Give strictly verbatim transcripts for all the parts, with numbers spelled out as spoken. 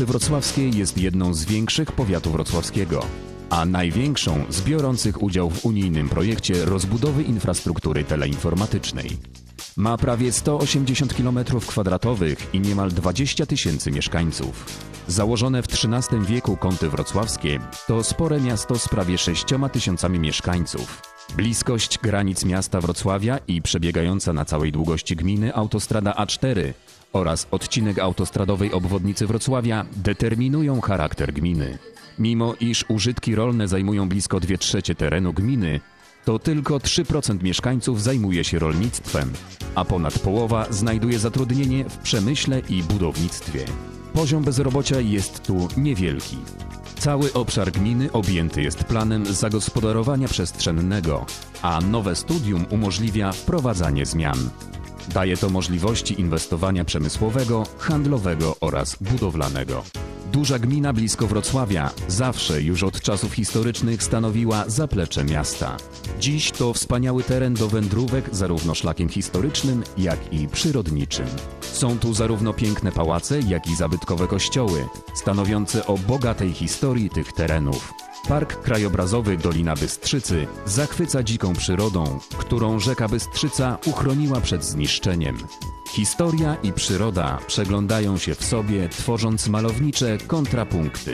Kąty Wrocławskie jest jedną z większych powiatu wrocławskiego, a największą z biorących udział w unijnym projekcie rozbudowy infrastruktury teleinformatycznej. Ma prawie sto osiemdziesiąt kilometrów kwadratowych i niemal dwadzieścia tysięcy mieszkańców. Założone w trzynastym wieku Kąty Wrocławskie to spore miasto z prawie sześcioma tysiącami mieszkańców. Bliskość granic miasta Wrocławia i przebiegająca na całej długości gminy autostrada A cztery oraz odcinek autostradowej obwodnicy Wrocławia determinują charakter gminy. Mimo iż użytki rolne zajmują blisko dwie trzecie terenu gminy, to tylko trzy procent mieszkańców zajmuje się rolnictwem, a ponad połowa znajduje zatrudnienie w przemyśle i budownictwie. Poziom bezrobocia jest tu niewielki. Cały obszar gminy objęty jest planem zagospodarowania przestrzennego, a nowe studium umożliwia wprowadzanie zmian. Daje to możliwości inwestowania przemysłowego, handlowego oraz budowlanego. Duża gmina blisko Wrocławia zawsze już od czasów historycznych stanowiła zaplecze miasta. Dziś to wspaniały teren do wędrówek zarówno szlakiem historycznym, jak i przyrodniczym. Są tu zarówno piękne pałace, jak i zabytkowe kościoły, stanowiące o bogatej historii tych terenów. Park krajobrazowy Dolina Bystrzycy zachwyca dziką przyrodą, którą rzeka Bystrzyca uchroniła przed zniszczeniem. Historia i przyroda przeglądają się w sobie, tworząc malownicze kontrapunkty.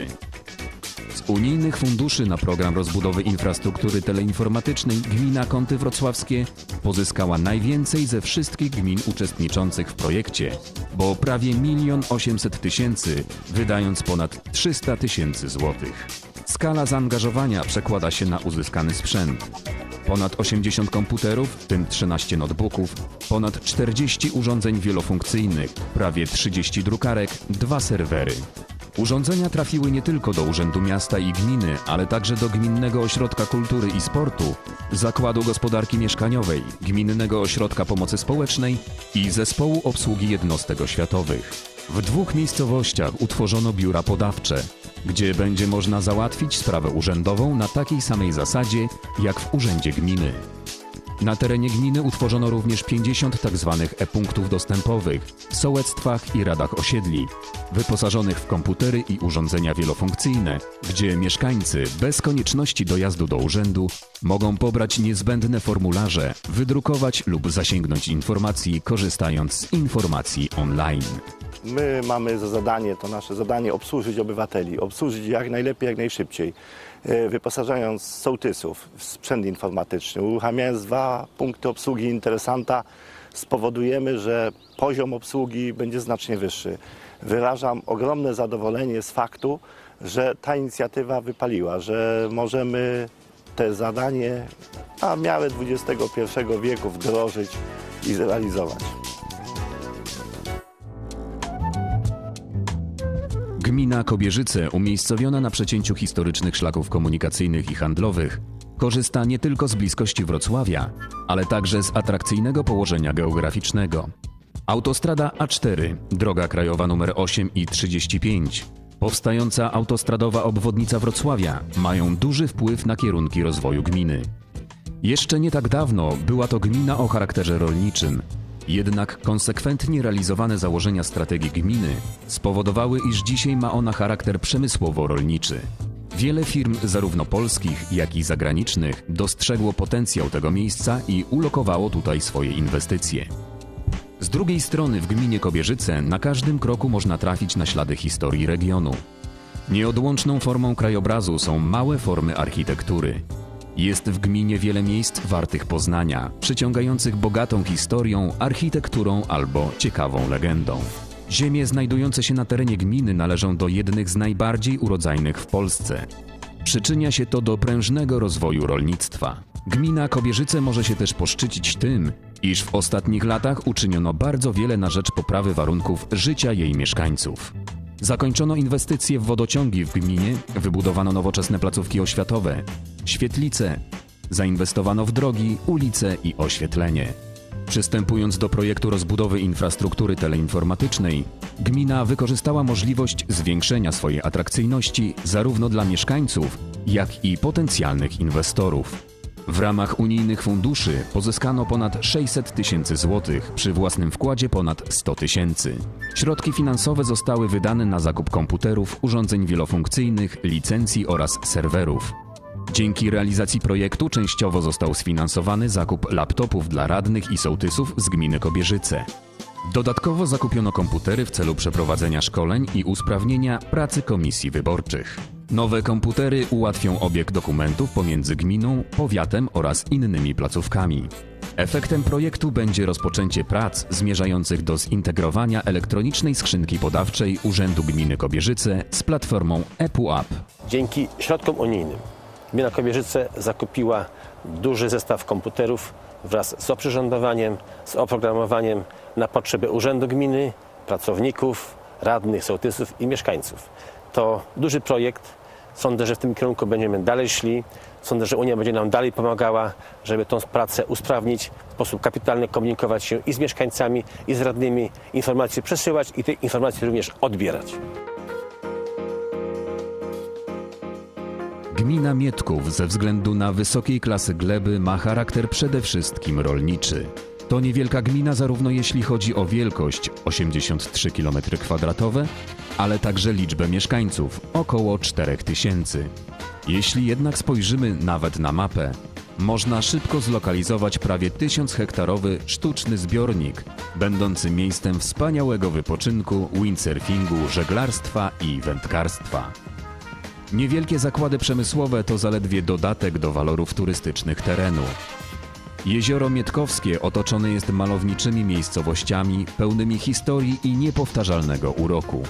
Z unijnych funduszy na program rozbudowy infrastruktury teleinformatycznej gmina Kąty Wrocławskie pozyskała najwięcej ze wszystkich gmin uczestniczących w projekcie, bo prawie milion osiemset tysięcy, wydając ponad trzysta tysięcy złotych. Skala zaangażowania przekłada się na uzyskany sprzęt. Ponad osiemdziesiąt komputerów, w tym trzynaście notebooków, ponad czterdzieści urządzeń wielofunkcyjnych, prawie trzydzieści drukarek, dwa serwery. Urządzenia trafiły nie tylko do Urzędu Miasta i Gminy, ale także do Gminnego Ośrodka Kultury i Sportu, Zakładu Gospodarki Mieszkaniowej, Gminnego Ośrodka Pomocy Społecznej i Zespołu Obsługi Jednostek Oświatowych. W dwóch miejscowościach utworzono biura podawcze, gdzie będzie można załatwić sprawę urzędową na takiej samej zasadzie jak w Urzędzie Gminy. Na terenie gminy utworzono również pięćdziesiąt tzw. e-punktów dostępowych w sołectwach i radach osiedli, wyposażonych w komputery i urządzenia wielofunkcyjne, gdzie mieszkańcy bez konieczności dojazdu do urzędu mogą pobrać niezbędne formularze, wydrukować lub zasięgnąć informacji, korzystając z informacji online. My mamy za zadanie, to nasze zadanie, obsłużyć obywateli, obsłużyć jak najlepiej, jak najszybciej, wyposażając sołtysów w sprzęt informatyczny, uruchamiając dwa punkty obsługi interesanta, spowodujemy, że poziom obsługi będzie znacznie wyższy. Wyrażam ogromne zadowolenie z faktu, że ta inicjatywa wypaliła, że możemy te zadanie na miarę dwudziestego pierwszego wieku wdrożyć i zrealizować. Gmina Kobierzyce, umiejscowiona na przecięciu historycznych szlaków komunikacyjnych i handlowych, korzysta nie tylko z bliskości Wrocławia, ale także z atrakcyjnego położenia geograficznego. Autostrada A cztery, droga krajowa nr osiem i trzydzieści pięć, powstająca autostradowa obwodnica Wrocławia mają duży wpływ na kierunki rozwoju gminy. Jeszcze nie tak dawno była to gmina o charakterze rolniczym. Jednak konsekwentnie realizowane założenia strategii gminy spowodowały, iż dzisiaj ma ona charakter przemysłowo-rolniczy. Wiele firm, zarówno polskich, jak i zagranicznych, dostrzegło potencjał tego miejsca i ulokowało tutaj swoje inwestycje. Z drugiej strony w gminie Kobierzyce na każdym kroku można trafić na ślady historii regionu. Nieodłączną formą krajobrazu są małe formy architektury. Jest w gminie wiele miejsc wartych poznania, przyciągających bogatą historią, architekturą albo ciekawą legendą. Ziemie znajdujące się na terenie gminy należą do jednych z najbardziej urodzajnych w Polsce. Przyczynia się to do prężnego rozwoju rolnictwa. Gmina Kobierzyce może się też poszczycić tym, iż w ostatnich latach uczyniono bardzo wiele na rzecz poprawy warunków życia jej mieszkańców. Zakończono inwestycje w wodociągi w gminie, wybudowano nowoczesne placówki oświatowe, świetlice, zainwestowano w drogi, ulice i oświetlenie. Przystępując do projektu rozbudowy infrastruktury teleinformatycznej, gmina wykorzystała możliwość zwiększenia swojej atrakcyjności zarówno dla mieszkańców, jak i potencjalnych inwestorów. W ramach unijnych funduszy pozyskano ponad sześćset tysięcy złotych, przy własnym wkładzie ponad sto tysięcy. Środki finansowe zostały wydane na zakup komputerów, urządzeń wielofunkcyjnych, licencji oraz serwerów. Dzięki realizacji projektu częściowo został sfinansowany zakup laptopów dla radnych i sołtysów z gminy Kobierzyce. Dodatkowo zakupiono komputery w celu przeprowadzenia szkoleń i usprawnienia pracy komisji wyborczych. Nowe komputery ułatwią obieg dokumentów pomiędzy gminą, powiatem oraz innymi placówkami. Efektem projektu będzie rozpoczęcie prac zmierzających do zintegrowania elektronicznej skrzynki podawczej Urzędu Gminy Kobierzyce z platformą ePUAP. Dzięki środkom unijnym gmina Kobierzyce zakupiła duży zestaw komputerów wraz z oprzyrządowaniem, z oprogramowaniem na potrzeby Urzędu Gminy, pracowników, radnych, sołtysów i mieszkańców. To duży projekt. Sądzę, że w tym kierunku będziemy dalej szli. Sądzę, że Unia będzie nam dalej pomagała, żeby tę pracę usprawnić, w sposób kapitalny komunikować się i z mieszkańcami, i z radnymi, informacje przesyłać i te informacje również odbierać. Gmina Mietków ze względu na wysokiej klasy gleby ma charakter przede wszystkim rolniczy. To niewielka gmina zarówno jeśli chodzi o wielkość osiemdziesiąt trzy kilometry kwadratowe, ale także liczbę mieszkańców około czterech tysięcy. Jeśli jednak spojrzymy nawet na mapę, można szybko zlokalizować prawie tysiąc hektarowy sztuczny zbiornik, będący miejscem wspaniałego wypoczynku, windsurfingu, żeglarstwa i wędkarstwa. Niewielkie zakłady przemysłowe to zaledwie dodatek do walorów turystycznych terenu. Jezioro Mietkowskie otoczone jest malowniczymi miejscowościami, pełnymi historii i niepowtarzalnego uroku.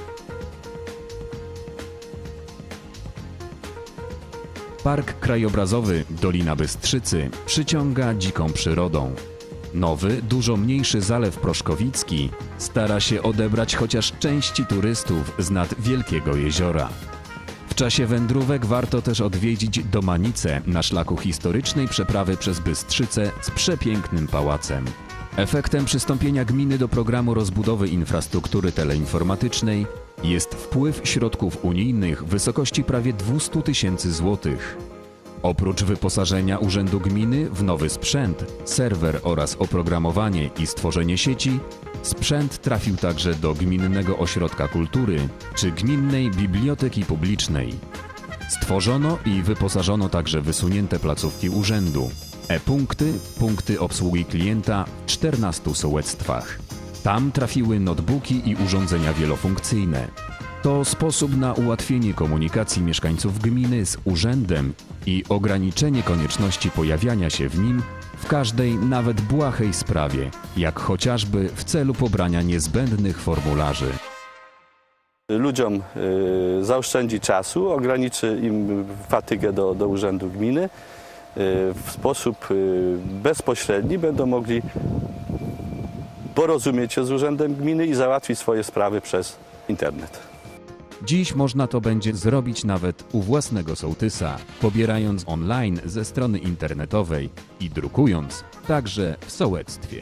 Park krajobrazowy Dolina Bystrzycy przyciąga dziką przyrodą. Nowy, dużo mniejszy Zalew Proszkowicki stara się odebrać chociaż części turystów z nad wielkiego jeziora. W czasie wędrówek warto też odwiedzić Domanice na szlaku historycznej przeprawy przez Bystrzycę z przepięknym pałacem. Efektem przystąpienia gminy do programu rozbudowy infrastruktury teleinformatycznej jest wpływ środków unijnych w wysokości prawie dwieście tysięcy złotych. Oprócz wyposażenia Urzędu Gminy w nowy sprzęt, serwer oraz oprogramowanie i stworzenie sieci, sprzęt trafił także do Gminnego Ośrodka Kultury czy Gminnej Biblioteki Publicznej. Stworzono i wyposażono także wysunięte placówki urzędu, e-punkty, punkty obsługi klienta w czternastu sołectwach. Tam trafiły notebooki i urządzenia wielofunkcyjne. To sposób na ułatwienie komunikacji mieszkańców gminy z urzędem i ograniczenie konieczności pojawiania się w nim w każdej, nawet błahej sprawie, jak chociażby w celu pobrania niezbędnych formularzy. Ludziom y, zaoszczędzi czasu, ograniczy im fatygę do, do urzędu gminy. Y, w sposób y, bezpośredni będą mogli porozumieć się z urzędem gminy i załatwić swoje sprawy przez internet. Dziś można to będzie zrobić nawet u własnego sołtysa, pobierając online ze strony internetowej i drukując także w sołectwie.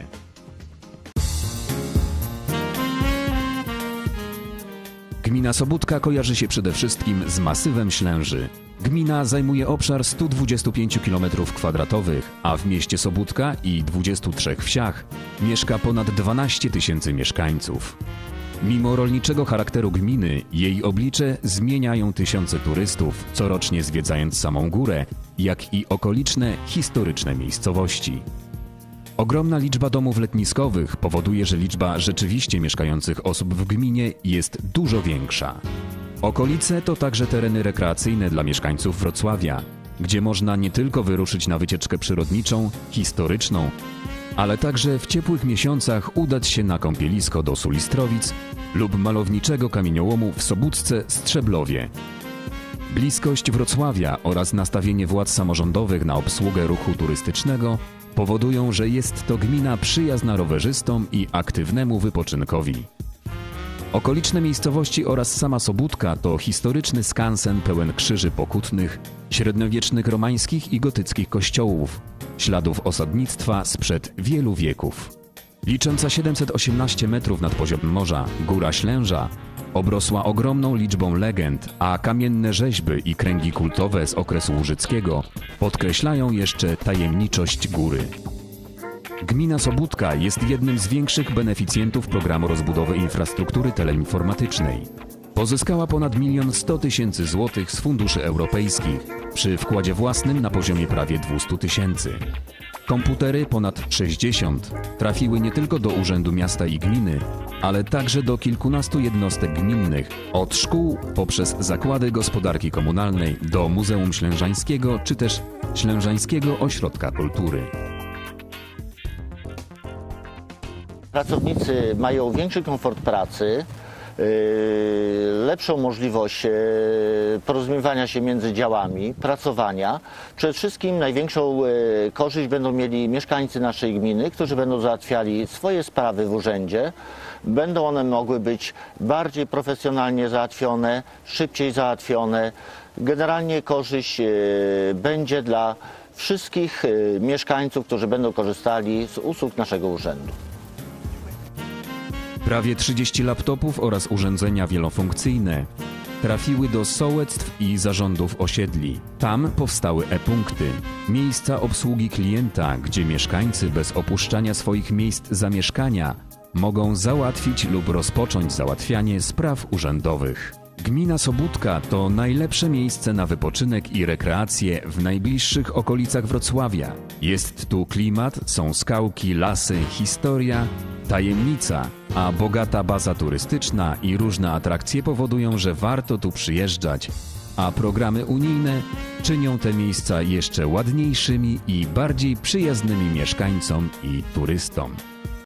Gmina Sobótka kojarzy się przede wszystkim z masywem Ślęży. Gmina zajmuje obszar sto dwadzieścia pięć kilometrów kwadratowych, a w mieście Sobótka i dwudziestu trzech wsiach mieszka ponad dwanaście tysięcy mieszkańców. Mimo rolniczego charakteru gminy, jej oblicze zmieniają tysiące turystów, corocznie zwiedzając samą górę, jak i okoliczne, historyczne miejscowości. Ogromna liczba domów letniskowych powoduje, że liczba rzeczywiście mieszkających osób w gminie jest dużo większa. Okolice to także tereny rekreacyjne dla mieszkańców Wrocławia, gdzie można nie tylko wyruszyć na wycieczkę przyrodniczą, historyczną, ale także w ciepłych miesiącach udać się na kąpielisko do Sulistrowic lub malowniczego kamieniołomu w Sobótce Strzeblowie. Bliskość Wrocławia oraz nastawienie władz samorządowych na obsługę ruchu turystycznego powodują, że jest to gmina przyjazna rowerzystom i aktywnemu wypoczynkowi. Okoliczne miejscowości oraz sama Sobótka to historyczny skansen pełen krzyży pokutnych, średniowiecznych romańskich i gotyckich kościołów, śladów osadnictwa sprzed wielu wieków. Licząca siedemset osiemnaście metrów nad poziomem morza, Góra Ślęża Obrosła ogromną liczbą legend, a kamienne rzeźby i kręgi kultowe z okresu łużyckiego podkreślają jeszcze tajemniczość góry. Gmina Sobótka jest jednym z większych beneficjentów programu rozbudowy infrastruktury teleinformatycznej. Pozyskała ponad milion sto tysięcy złotych z funduszy europejskich przy wkładzie własnym na poziomie prawie dwieście tysięcy. Komputery, ponad sześćdziesiąt, trafiły nie tylko do Urzędu Miasta i Gminy, ale także do kilkunastu jednostek gminnych, od szkół poprzez zakłady gospodarki komunalnej do Muzeum Ślężańskiego czy też Ślężańskiego Ośrodka Kultury. Pracownicy mają większy komfort pracy, lepszą możliwość porozumiewania się między działami, pracowania. Przede wszystkim największą korzyść będą mieli mieszkańcy naszej gminy, którzy będą załatwiali swoje sprawy w urzędzie. Będą one mogły być bardziej profesjonalnie załatwione, szybciej załatwione. Generalnie korzyść będzie dla wszystkich mieszkańców, którzy będą korzystali z usług naszego urzędu. Prawie trzydzieści laptopów oraz urządzenia wielofunkcyjne trafiły do sołectw i zarządów osiedli. Tam powstały e-punkty, miejsca obsługi klienta, gdzie mieszkańcy bez opuszczania swoich miejsc zamieszkania mogą załatwić lub rozpocząć załatwianie spraw urzędowych. Gmina Sobótka to najlepsze miejsce na wypoczynek i rekreację w najbliższych okolicach Wrocławia. Jest tu klimat, są skałki, lasy, historia, tajemnica, a bogata baza turystyczna i różne atrakcje powodują, że warto tu przyjeżdżać, a programy unijne czynią te miejsca jeszcze ładniejszymi i bardziej przyjaznymi mieszkańcom i turystom.